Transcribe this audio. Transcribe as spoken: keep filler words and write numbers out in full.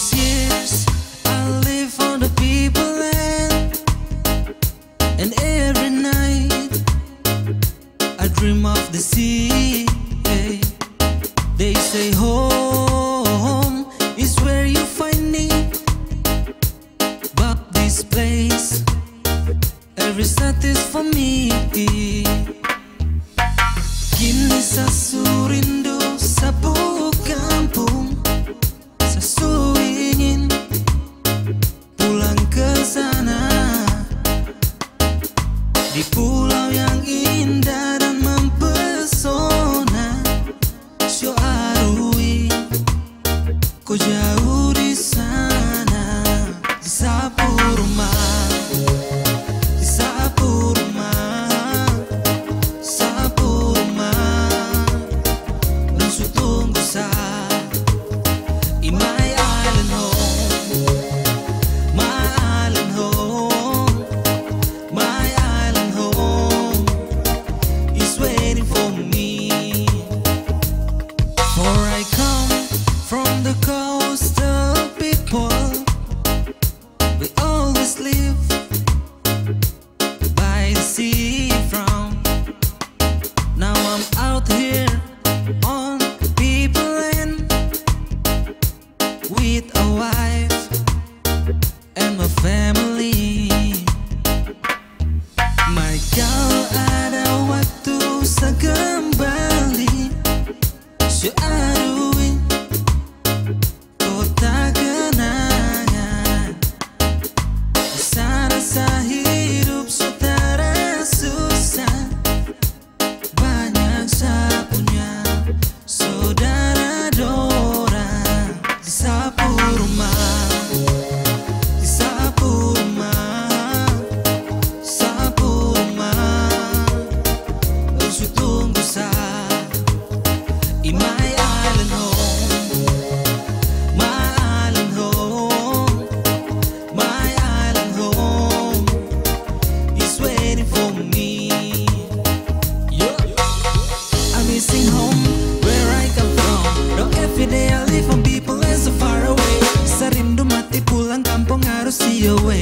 these years I live on the people land, and every night I dream of the sea. Hey. They say home is where you find me, but this place every start is for me. Kini sasurindu sapu kampung, sasu ingin pulang ke sana, di pulau yang indah dan mempesona. Sio arui, kau jauh di sana, di sapu rumah, di sapu rumah, sapu rumah. Langsung tunggu sa in my island home, my island home, my island home is waiting for me. For I come from the coastal people, we always live by the sea front. Now I'm out here on people land, with a wife and my family. My kalau ada waktu saya kembali, so arui kota kenangan. Di sana saya hidup saudara susah, banyak saya punya saudara dora. Di sapu rumah, di sapu rumah, sapu rumah. Langsung tunggu saya in my island home, my island home, my island home is waiting for me. Yeah. I'm missing home, where I come from. Though every day I live on people and so far away. Serindu mati pulang kampung harus see away.